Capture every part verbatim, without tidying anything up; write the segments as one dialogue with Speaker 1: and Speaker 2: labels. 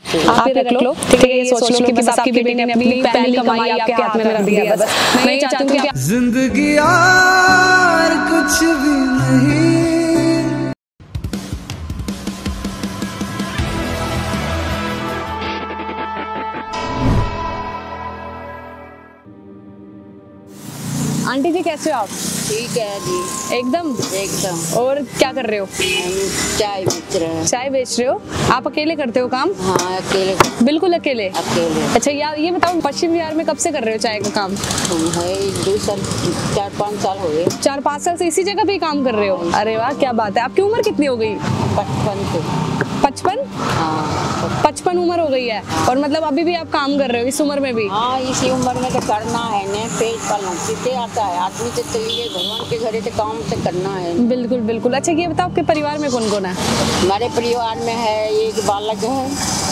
Speaker 1: आप ही रख लो, ठीक है। ये सोच लो कि बस आपकी बेटी ने अपनी पहली कमाई आपके हाथ में रख दी है। बस मैं ये चाहती हूँ कि
Speaker 2: जिंदगी यार कुछ भी नहीं।
Speaker 1: आंटी जी कैसे हो आप?
Speaker 3: ठीक है जी,
Speaker 1: एकदम
Speaker 3: एकदम।
Speaker 1: और क्या कर रहे हो?
Speaker 3: चाय बेच रहे हैं।
Speaker 1: चाय बेच रहे हो? आप अकेले करते हो काम?
Speaker 3: हाँ अकेले।
Speaker 1: बिल्कुल अकेले?
Speaker 3: अकेले।
Speaker 1: अच्छा यार ये बताओ, पश्चिम बिहार में कब से कर रहे हो चाय का काम?
Speaker 3: है दो साल, चार पाँच साल हो गए।
Speaker 1: चार पाँच साल से इसी जगह पे ही काम कर रहे हो? अरे वाह क्या बात है। आपकी उम्र कितनी हो गई?
Speaker 3: पचपन से।
Speaker 1: पचपन?
Speaker 3: हाँ
Speaker 1: पचपन उम्र हो गई है और मतलब अभी भी आप काम कर रहे हो इस उम्र में भी?
Speaker 3: हाँ इसी उम्र में तो करना है ने, पेट पालना सीधे आता है आदमी से, तो ये भगवान के घरे से काम से करना है।
Speaker 1: बिल्कुल बिल्कुल। अच्छा ये बताओ आपके परिवार में कौन कौन है?
Speaker 3: हमारे परिवार में है एक बालक है,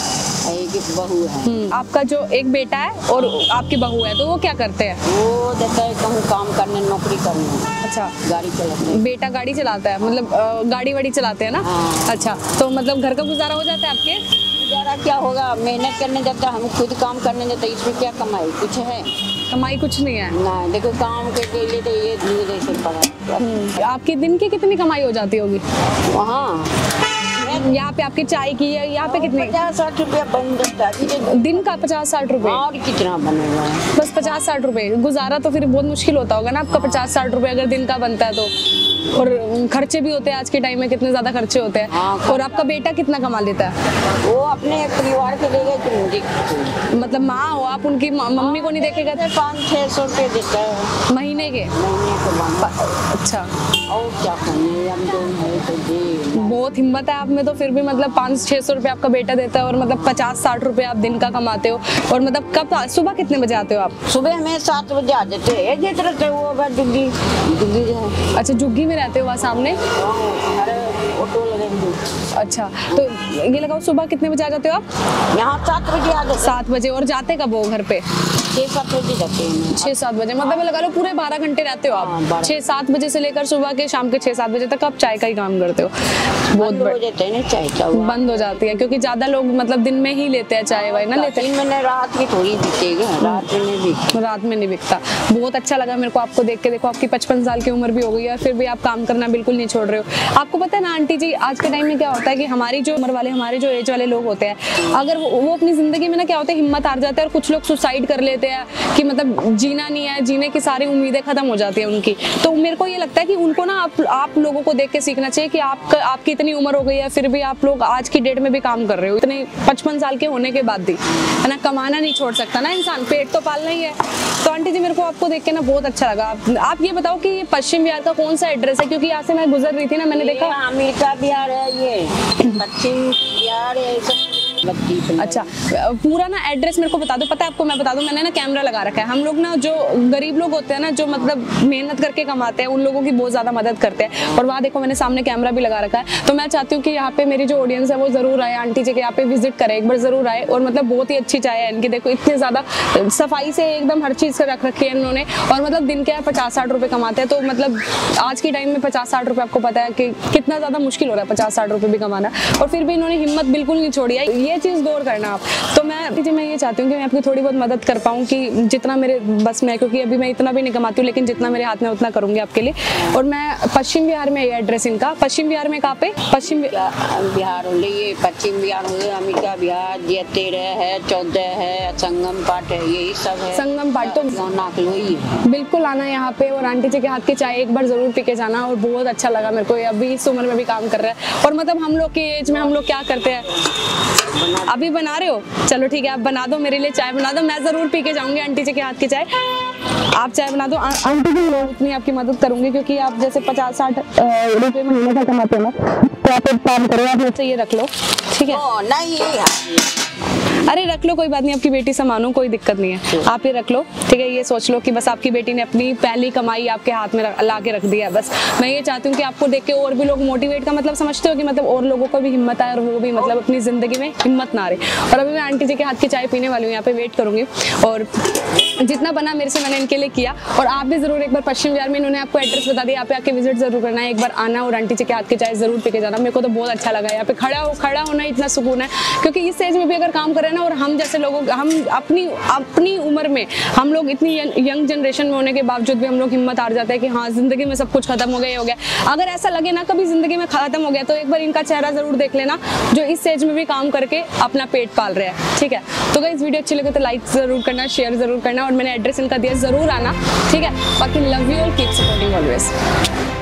Speaker 3: एक बहू है।
Speaker 1: आपका जो एक बेटा है और आपकी बहू है, तो वो क्या करते हैं?
Speaker 3: वो जाता है कहूँ काम करने, नौकरी करने।
Speaker 1: अच्छा
Speaker 3: गाड़ी चलाते हैं।
Speaker 1: बेटा गाड़ी चलाता है, मतलब अ, गाड़ी वाड़ी चलाते हैं ना?
Speaker 3: हाँ।
Speaker 1: अच्छा तो मतलब घर का गुजारा हो जाता है आपके?
Speaker 3: गुजारा क्या होगा, मेहनत करने जाता है, हम खुद काम करने जाते हैं, इसमें क्या कमाई कुछ है?
Speaker 1: कमाई कुछ नहीं है
Speaker 3: ना। देखो काम के, के लिए तो ये धीरे से पड़ा।
Speaker 1: आपकी दिन की कितनी कमाई हो जाती होगी
Speaker 3: वहाँ
Speaker 1: यहाँ पे? आपकी चाय की है यहाँ पे कितनी?
Speaker 3: पचास साठ रुपया बन जाता है
Speaker 1: दिन का? पचास साठ रुपए?
Speaker 3: और कितना बनेगा?
Speaker 1: बस पचास साठ रुपए? गुजारा तो फिर बहुत मुश्किल होता होगा ना आपका, पचास साठ रुपए अगर दिन का बनता है तो। और खर्चे भी होते हैं आज के टाइम में, कितने ज्यादा खर्चे होते हैं।
Speaker 3: हाँ,
Speaker 1: और आपका बेटा कितना कमा लेता है?
Speaker 3: वो अपने परिवार के देगा कि मुझे?
Speaker 1: मतलब माँ हो आप, उनकी मम्मी को नहीं देखेगा?
Speaker 3: पाँच छः सौ रुपये देता है
Speaker 1: महीने के?
Speaker 3: महीने के बाद।
Speaker 1: अच्छा
Speaker 3: और क्या करें, हम दोनों है तो जी।
Speaker 1: बहुत हिम्मत है आप में तो फिर भी, मतलब पाँच छः सौ रुपये आपका बेटा देता है और मतलब पचास साठ रुपये आप दिन का कमाते हो। और मतलब कब, सुबह कितने बजे आते हो आप?
Speaker 3: सुबह में सात बजे आ जाते हैं, जिस तरह से वो डुग्गी डुग्गी है।
Speaker 1: अच्छा झुग्गी में रहते हो वहाँ सामने?
Speaker 3: अरे ऑटो लगे।
Speaker 1: अच्छा तो ये लगाओ सुबह कितने बजे आ जाते हो आप?
Speaker 3: यहाँ सात बजे आ जाते।
Speaker 1: सात बजे। और जाते कब हो घर पे?
Speaker 3: छः सात बजे जाते हैं।
Speaker 1: छः सात बजे, मतलब लगा लो पूरे बारह घंटे रहते हो आप? छः सात बजे से लेकर सुबह के शाम के छः सात बजे तक आप चाय का ही काम करते हो? बहुत
Speaker 3: बंद हो जाते हैं ना चाय का।
Speaker 1: बंद हो जाती है क्योंकि ज्यादा लोग मतलब दिन में ही लेते हैं चाय वाय ना लेते हैं।
Speaker 3: मैंने रात की थोड़ी बिकेगा, रात में नहीं बिकता।
Speaker 1: रात में नहीं बिकता। बहुत अच्छा लगा मेरे को आपको देख के। देखो आपकी पचपन साल की उम्र भी हो गई है फिर भी आप काम करना बिल्कुल नहीं छोड़ रहे हो। आपको पता है ना आंटी जी, आज के टाइम में क्या होता है कि हमारी जो उम्र वाले, हमारे जो एज वाले लोग होते हैं, अगर वो, वो अपनी जिंदगी में ना क्या होता है, हिम्मत हार जाते हैं और कुछ लोग सुसाइड कर लेते हैं कि मतलब जीना नहीं है, जीने की सारी उम्मीदें खत्म हो जाती है उनकी। तो मेरे को ये लगता है कि उनको ना आप आप लोगों को देख के सीखना चाहिए कि आप आपकी इतनी उम्र हो गई है फिर भी आप लोग आज की डेट में भी काम कर रहे हो, इतने पचपन साल के होने के बाद भी, है ना। कमाना नहीं छोड़ सकता ना इंसान, पेट तो पालना ही है। तो आंटी जी मेरे को आपको देख के ना बहुत अच्छा लगा। आप, आप ये बताओ कि ये पश्चिम बिहार का कौन सा एड्रेस है? क्योंकि यहाँ से मैं गुजर रही थी ना, मैंने देखा
Speaker 3: अमेरिका बिहार है, ये पश्चिम बिहार है।
Speaker 1: अच्छा पूरा ना एड्रेस मेरे को बता दो। पता है आपको, मैं बता दूं, मैंने ना कैमरा लगा रखा है। हम लोग ना जो गरीब लोग होते हैं ना, जो मतलब मेहनत करके कमाते हैं, उन लोगों की बहुत ज्यादा मदद करते हैं। और वहाँ देखो मैंने सामने कैमरा भी लगा रखा है। तो मैं चाहती हूँ कि यहाँ पे मेरी जो ऑडियंस है वो जरूर आए, आंटी जी के यहाँ पे विजिट करे, एक बार जरूर आए। और मतलब बहुत ही अच्छी चाय है इनकी, देखो इतनी ज्यादा सफाई से एकदम हर चीज रख रखी है इन्होंने। और मतलब दिन के पचास साठ रुपए कमाते हैं। तो मतलब आज की टाइम में पचास साठ रुपए, आपको पता है कि कितना ज्यादा मुश्किल हो रहा है पचास साठ रुपए भी कमाना। और फिर भी इन्होंने हिम्मत बिल्कुल नहीं छोड़ी है, ये चीज गौर करना आप। तो मैं जी मैं ये चाहती हूँ कि मैं आपकी थोड़ी बहुत मदद कर पाऊँ, कि जितना मेरे बस में है, क्योंकि अभी मैं इतना भी नहीं कमाती हूँ, लेकिन जितना मेरे हाथ में उतना करूँगी आपके लिए। और मैं पश्चिम बिहार में, ये एड्रेस इनका पश्चिम बिहार में कहाँ पे? पश्चिम
Speaker 3: बिहार हो ये पश्चिम बिहार हो गया, अमेरिका बिहार, ये तेरह है, चौदह है, संगम पाट है, यही सब है।
Speaker 1: संगम पाट तो
Speaker 3: नाकलोई है।
Speaker 1: बिल्कुल आना यहाँ पे और आंटी जी के हाथ की चाय एक बार जरूर पी के जाना। और बहुत अच्छा लगा मेरे को, अभी इस उम्र में भी काम कर रहा है। और मतलब हम लोग की एज में हम लोग क्या करते हैं, अभी बना रहे हो, चलो ठीक है आप बना दो, मेरे लिए चाय बना दो, मैं जरूर पी के जाऊंगी आंटी जी के हाथ की चाय। आप चाय बना दो आंटी जी, मैं उतनी आपकी मदद करूंगी, क्योंकि आप जैसे पचास साठ रुपए महीने का कमाते हो ना, तो आप एक काम करो, आप मुझसे ये रख लो, ठीक है?
Speaker 3: ओ, नहीं
Speaker 1: अरे रख लो, कोई बात नहीं, आपकी बेटी समानो, कोई दिक्कत नहीं है, आप ये रख लो, ठीक है। ये सोच लो कि बस आपकी बेटी ने अपनी पहली कमाई आपके हाथ में ला के रख दिया है। बस मैं ये चाहती हूँ कि आपको देख के और भी लोग मोटिवेट का मतलब समझते हो कि मतलब और लोगों को भी हिम्मत आए और वो भी मतलब अपनी जिंदगी में हिम्मत ना रहे। और अभी मैं आंटी जी के हाथ की चाय पीने वाली हूँ, यहाँ पे वेट करूंगी, और जितना बना मेरे से मैंने इनके लिए किया। और आप भी जरूर एक बार पश्चिम विहार में, इन्होंने आपको एड्रेस बता दिया, यहाँ पे आके विजिट जरूर करना है, एक बार आना और आंटी जी के हाथ की चाय जरूर पी के जाना। मेरे को तो बहुत अच्छा लगा यहाँ पे खड़ा हो खड़ा होना, इतना सुकून है, क्योंकि इस एज में भी अगर काम कर रहे हैं ना, और हम जैसे लोगों, हम अपनी अपनी उम्र में हम लोग इतनी यंग जनरेशन में होने के बावजूद भी हम लोग हिम्मत हार जाते हैं कि हाँ जिंदगी में सब कुछ खत्म हो गया, हो गया। अगर ऐसा लगे ना कभी जिंदगी में खत्म हो गया, तो एक बार इनका चेहरा जरूर देख लेना, जो इस एज में भी काम करके अपना पेट पाल रहे हैं, ठीक है। तो गाइस वीडियो अच्छी लगे तो लाइक जरूर करना, शेयर जरूर करना, और मैंने एड्रेस इनका दिया, जरूर आना, ठीक है। बाकी love you all, keep supporting always.